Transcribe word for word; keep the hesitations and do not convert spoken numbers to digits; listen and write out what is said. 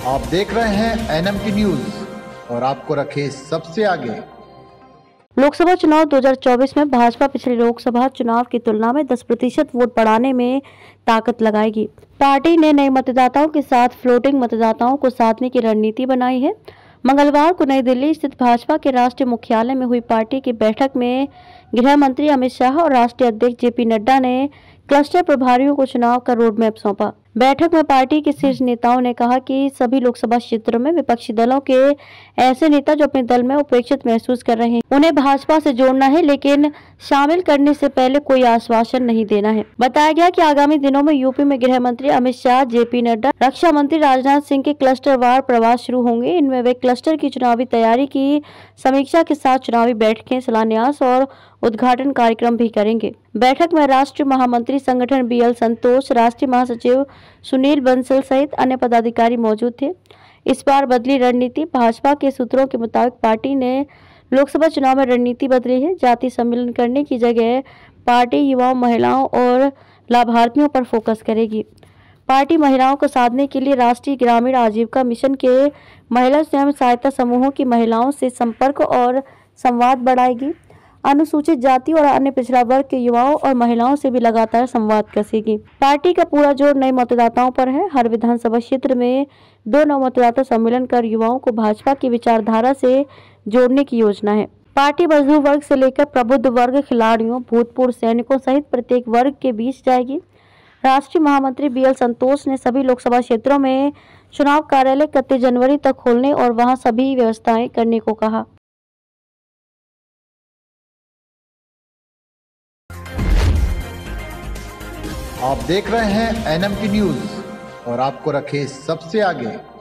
आप देख रहे हैं एन एम टी न्यूज और आपको रखे सबसे आगे। लोकसभा चुनाव दो हज़ार चौबीस में भाजपा पिछले लोकसभा चुनाव की तुलना में दस प्रतिशत वोट बढ़ाने में ताकत लगाएगी। पार्टी ने नए मतदाताओं के साथ फ्लोटिंग मतदाताओं को साधने की रणनीति बनाई है। मंगलवार को नई दिल्ली स्थित भाजपा के राष्ट्रीय मुख्यालय में हुई पार्टी की बैठक में गृह मंत्री अमित शाह और राष्ट्रीय अध्यक्ष जे पी नड्डा ने क्लस्टर प्रभारियों को चुनाव का रोड मैप सौंपा। बैठक में पार्टी के शीर्ष नेताओं ने कहा कि सभी लोकसभा क्षेत्रों में विपक्षी दलों के ऐसे नेता जो अपने दल में उपेक्षित महसूस कर रहे हैं, उन्हें भाजपा से जोड़ना है, लेकिन शामिल करने से पहले कोई आश्वासन नहीं देना है। बताया गया कि आगामी दिनों में यूपी में गृह मंत्री अमित शाह, जे पी नड्डा, रक्षा मंत्री राजनाथ सिंह के क्लस्टरवार प्रवास शुरू होंगे। इनमें वे क्लस्टर की चुनावी तैयारी की समीक्षा के साथ चुनावी बैठकें, शिलान्यास और उद्घाटन कार्यक्रम भी करेंगे। बैठक में राष्ट्रीय महामंत्री संगठन बी एल संतोष, राष्ट्रीय महासचिव सुनील बंसल सहित अन्य पदाधिकारी मौजूद थे। इस बार बदली रणनीति। भाजपा के सूत्रों के मुताबिक पार्टी ने लोकसभा चुनाव में रणनीति बदली है। जाति सम्मेलन करने की जगह पार्टी युवाओं, महिलाओं और लाभार्थियों पर फोकस करेगी। पार्टी महिलाओं को साधने के लिए राष्ट्रीय ग्रामीण आजीविका मिशन के महिला स्वयं सहायता समूहों की महिलाओं से संपर्क और संवाद बढ़ाएगी। अनुसूचित जाति और अन्य पिछड़ा वर्ग के युवाओं और महिलाओं से भी लगातार संवाद कसेगी। पार्टी का पूरा जोर नए मतदाताओं पर है। हर विधानसभा क्षेत्र में दो नव मतदाता सम्मेलन कर युवाओं को भाजपा की विचारधारा से जोड़ने की योजना है। पार्टी मजदूर वर्ग से लेकर प्रबुद्ध वर्ग, खिलाड़ियों, भूतपूर्व सैनिकों सहित प्रत्येक वर्ग के बीच जाएगी। राष्ट्रीय महामंत्री बी एल संतोष ने सभी लोकसभा क्षेत्रों में चुनाव कार्यालय इकतीस जनवरी तक खोलने और वहां सभी व्यवस्थाएं करने को कहा। आप देख रहे हैं एन एम टी न्यूज और आपको रखे सबसे आगे।